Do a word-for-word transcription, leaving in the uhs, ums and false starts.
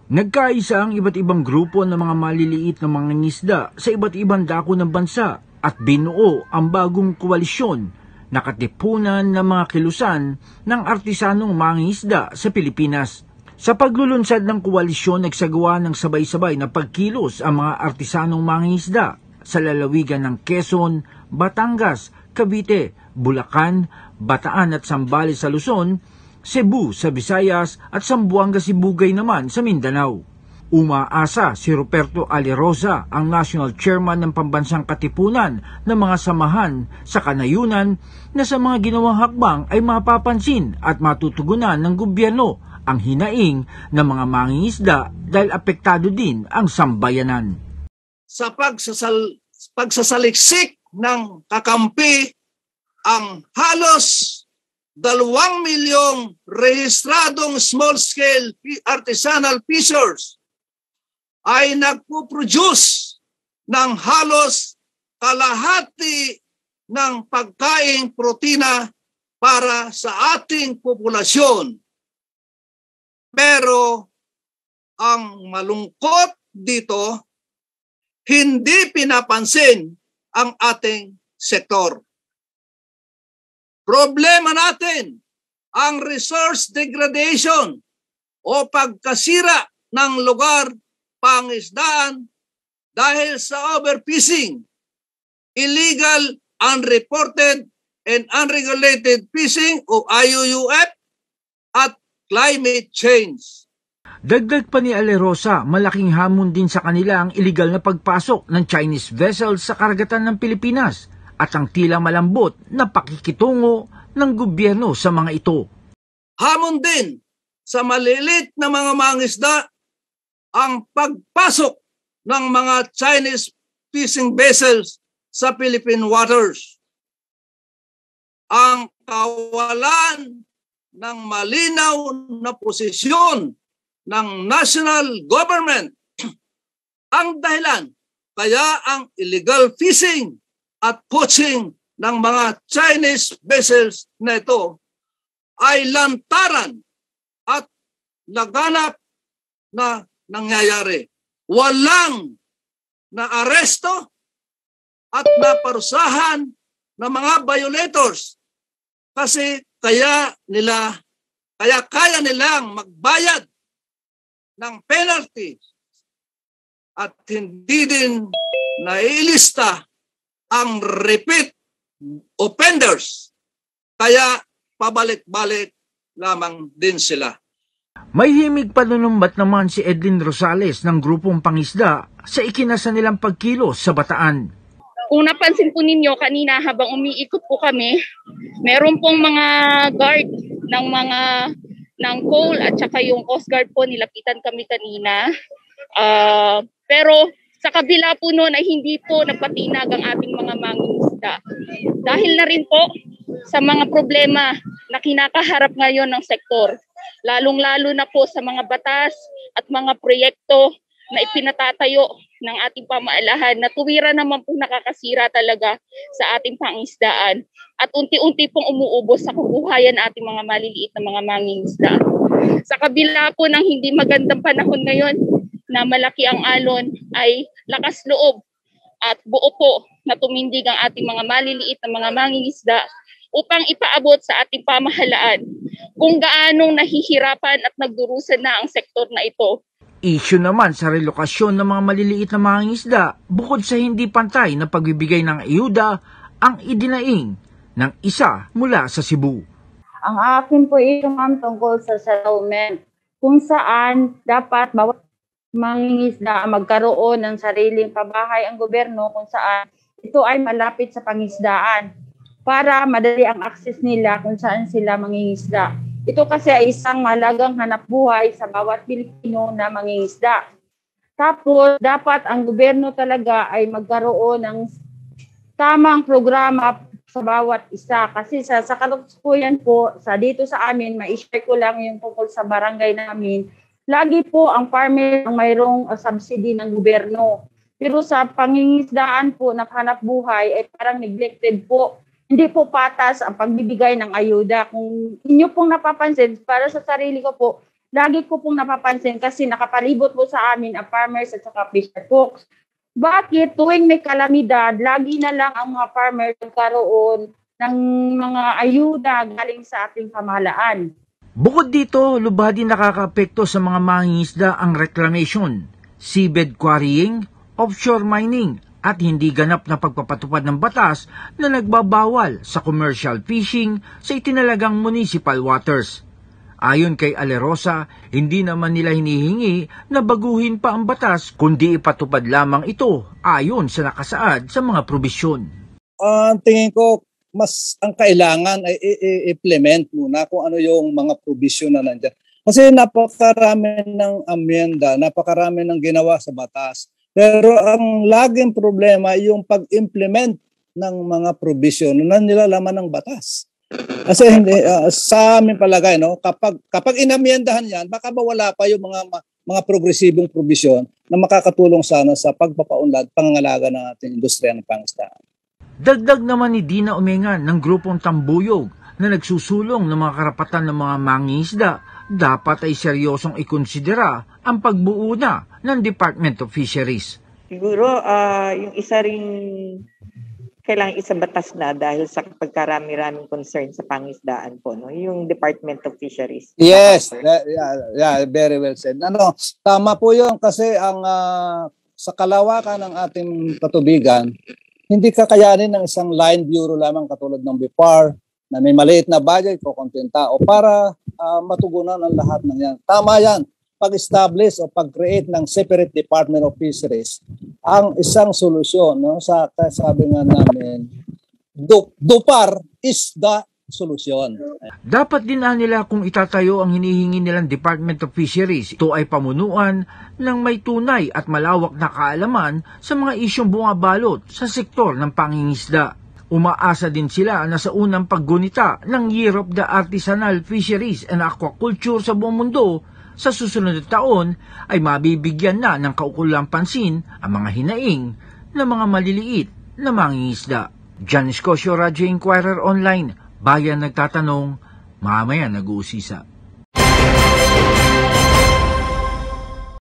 Nagkaisa ang iba't ibang grupo ng mga maliliit na mangingisda sa iba't ibang dako ng bansa at binuo ang bagong koalisyon na katipunan ng mga kilusan ng artisanong mangingisda sa Pilipinas. Sa paglulunsad ng koalisyon, nagsagawa ng sabay-sabay na pagkilos ang mga artisanong mangingisda sa lalawigan ng Quezon, Batangas, Cavite, Bulacan, Bataan at Zambales sa Luzon, Cebu sa Visayas at Zamboanga Sibugay naman sa Mindanao. Umaasa si Ruperto Alerosa, ang National Chairman ng Pambansang Katipunan ng mga samahan sa kanayunan, na sa mga ginawang hakbang ay mapapansin at matutugunan ng gobyerno ang hinaing ng mga mangingisda dahil apektado din ang sambayanan. Sa pagsasal, pagsasaliksik ng kakampi, ang halos dalawang milyong rehistradong small-scale artisanal fishers ay nagpo-produce ng halos kalahati ng pagkaing protina para sa ating populasyon. Pero ang malungkot dito, hindi pinapansin ang ating sektor. Problema natin ang resource degradation o pagkasira ng lugar pangisdaan dahil sa overfishing, illegal, unreported, and unregulated fishing o I U U F at climate change. Dagdag pa ni Alerosa, malaking hamon din sa kanila ang iligal na pagpasok ng Chinese vessels sa karagatan ng Pilipinas at ang tila malambot na pakikitungo ng gobyerno sa mga ito. Hamon din sa malilit na mga mangisda ang pagpasok ng mga Chinese fishing vessels sa Philippine waters. Ang kawalan ng malinaw na posisyon ng national government ang dahilan kaya ang illegal fishing at poaching ng mga Chinese vessels na ito ay lantaran at laganap na nangyayari. Walang na-aresto at naparusahan ng mga violators kasi kaya nila kaya kaya nilang magbayad ng penalty at hindi din nailista ang repeat offenders. Kaya pabalik-balik lamang din sila. May himig panunumbat naman si Edlin Rosales ng grupong pangisda sa ikinasa nilang pagkilos sa Bataan. Kung napansin po ninyo kanina habang umiikot po kami, meron pong mga guard ng mga ng coal at saka yung Coast Guard po, nilapitan kami kanina. Uh, pero sa kabila po noon ay hindi po nagpatinag ang ating mga mangingisda. Dahil na rin po sa mga problema na kinakaharap ngayon ng sektor, lalong-lalo na po sa mga batas at mga proyekto na ipinatatayo ng ating pamahalaan na tuwira naman po nakakasira talaga sa ating pangisdaan at unti-unti pong umuubos sa kabuhayan ating mga maliliit na mga mangingisda. Sa kabila po ng hindi magandang panahon ngayon na malaki ang alon, ay lakas loob at buo po na tumindig ang ating mga maliliit na mga mangingisda upang ipaabot sa ating pamahalaan kung gaanong nahihirapan at nagdurusan na ang sektor na ito. Issue naman sa relokasyon ng mga maliliit na mangingisda, bukod sa hindi pantay na pagbibigay ng ayuda, ang idinaing ng isa mula sa Cebu. Ang akin po ito, ma'am, tungkol sa settlement, kung saan dapat bawat mangingisda magkaroon ng sariling pabahay ang gobyerno, kung saan ito ay malapit sa pangisdaan para madali ang access nila kung saan sila mangingisda. Ito kasi ay isang mahalagang hanapbuhay sa bawat Pilipino na mangingisda. Tapos, dapat ang gobyerno talaga ay magkaroon ng tamang programa sa bawat isa. Kasi sa, sa kalukuyan po, sa dito sa amin, ma-share ko lang yung tungkol sa barangay namin. Lagi po ang farmer ang mayroong uh, subsidy ng gobyerno. Pero sa pangingisdaan po, na hanapbuhay, ay parang neglected po. Hindi po patas ang pagbibigay ng ayuda. Kung inyo pong napapansin, para sa sarili ko po, lagi ko pong napapansin kasi nakapalibot po sa amin ang farmers at saka fisher folks. Bakit tuwing may kalamidad, lagi na lang ang mga farmers nagkaroon ng mga ayuda galing sa ating pamahalaan? Bukod dito, lubha din nakakaapekto sa mga mangingisda ang reclamation, seabed quarrying, offshore mining, at hindi ganap na pagpapatupad ng batas na nagbabawal sa commercial fishing sa itinalagang municipal waters. Ayon kay Alerosa, hindi naman nila hinihingi na baguhin pa ang batas kundi ipatupad lamang ito ayon sa nakasaad sa mga probisyon. Uh, tingin ko, mas ang kailangan ay i-implement muna kung ano yung mga provision na nandiyan. Kasi napakarami ng amyenda, napakarami ng ginawa sa batas. Pero ang laging problema ay yung pag-implement ng mga provision na nilalaman ng batas. Kasi hindi, uh, sa amin palagay, no, kapag, kapag inamyendahan yan, baka mawala pa yung mga, mga progresibong provision na makakatulong sana sa pagpapaunlad, pangangalaga ng ating industriya ng pangisdaan. Dagdag naman ni Dina Umengan ng grupong Tambuyog na nagsusulong ng mga karapatan ng mga mangingisda, dapat ay seryosong ikonsidera ang pagbuo na ng Department of Fisheries. Siguro uh, yung isa rin kailangan isang batas na dahil sa pagkarami-raming concern sa pangisdaan po, no? Yung Department of Fisheries. Yes, yeah, yeah, yeah, very well said. Ano, tama po yun kasi ang uh, sa kalawakan ng ating katubigan, hindi kakayanin ng isang line bureau lamang katulad ng B I P A R na may maliit na budget o konting tao para uh, matugunan ang lahat ng yan. Tama yan. Pag-establish o pag-create ng separate Department of Fisheries ang isang solusyon, no? Sa sabi nga namin, D U P A R is the solution. Dapat din nila kung itatayo ang hinihingi nilang Department of Fisheries. Ito ay pamunuan ng may tunay at malawak na kaalaman sa mga isyong bumabalot sa sektor ng pangingisda. Umaasa din sila na sa unang paggunita ng Year of the Artisanal Fisheries and Aquaculture sa buong mundo, sa susunod na taon ay mabibigyan na ng kaukulang pansin ang mga hinaing na mga maliliit na mangingisda. John Escosio, Radyo Inquirer Online, Bayan Nagtatanong, mamaya nag-uusisa.